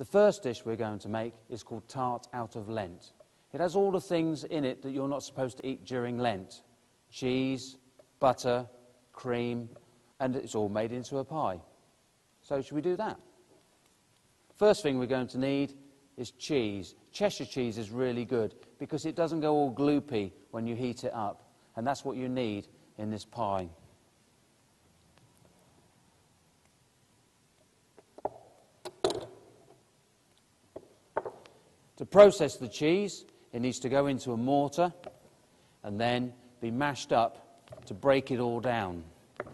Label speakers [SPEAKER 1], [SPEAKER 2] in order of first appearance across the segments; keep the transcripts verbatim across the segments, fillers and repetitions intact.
[SPEAKER 1] The first dish we're going to make is called tart out of Lent. It has all the things in it that you're not supposed to eat during Lent. Cheese, butter, cream, and it's all made into a pie. So should we do that? First thing we're going to need is cheese. Cheshire cheese is really good because it doesn't go all gloopy when you heat it up, and that's what you need in this pie. To process the cheese, it needs to go into a mortar and then be mashed up to break it all down.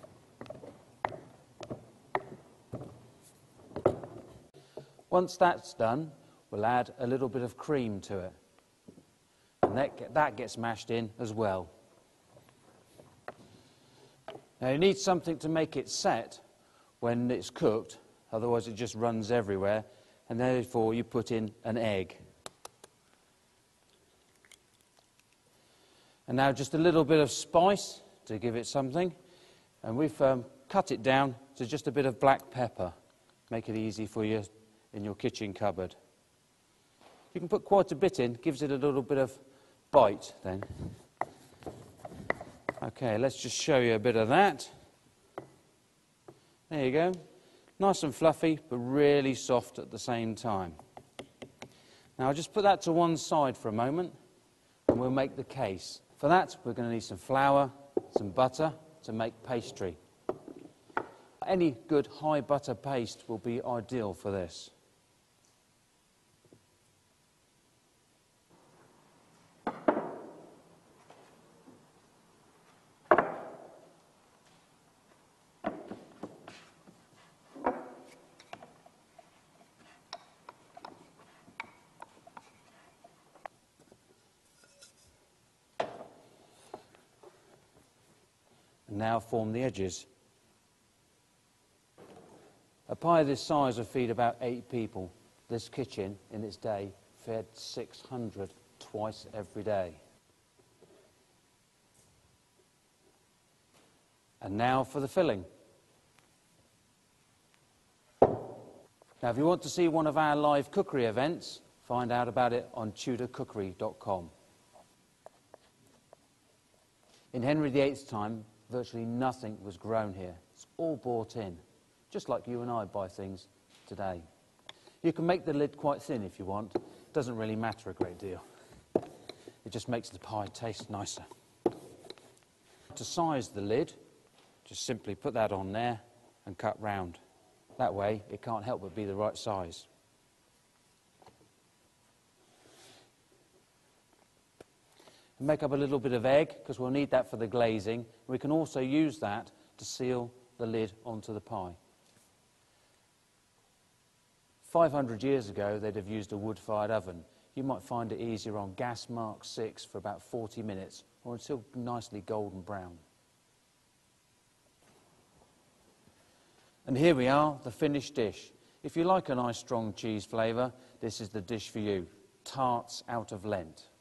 [SPEAKER 1] Once that's done, we'll add a little bit of cream to it. And that, that gets mashed in as well. Now you need something to make it set when it's cooked, otherwise it just runs everywhere, and therefore you put in an egg. And now just a little bit of spice to give it something, and we've um, cut it down to just a bit of black pepper. Make it easy for you in your kitchen cupboard. You can put quite a bit in, gives it a little bit of bite then. Okay, let's just show you a bit of that. There you go. Nice and fluffy, but really soft at the same time. Now I'll just put that to one side for a moment, and we'll make the case. For that, we're going to need some flour, some butter to make pastry. Any good high butter paste will be ideal for this. Now form the edges. A pie this size would feed about eight people. This kitchen, in its day, fed six hundred twice every day. And now for the filling. Now if you want to see one of our live cookery events, find out about it on tudor cookery dot com. In Henry the eighth's time, virtually nothing was grown here. It's all bought in, just like you and I buy things today. You can make the lid quite thin if you want. It doesn't really matter a great deal. It just makes the pie taste nicer. To size the lid, just simply put that on there and cut round. That way, it can't help but be the right size. Make up a little bit of egg, because we'll need that for the glazing. We can also use that to seal the lid onto the pie. five hundred years ago, they'd have used a wood-fired oven. You might find it easier on gas Mark six for about forty minutes, or until nicely golden brown. And here we are, the finished dish. If you like a nice strong cheese flavour, this is the dish for you. Tarts out of Lent.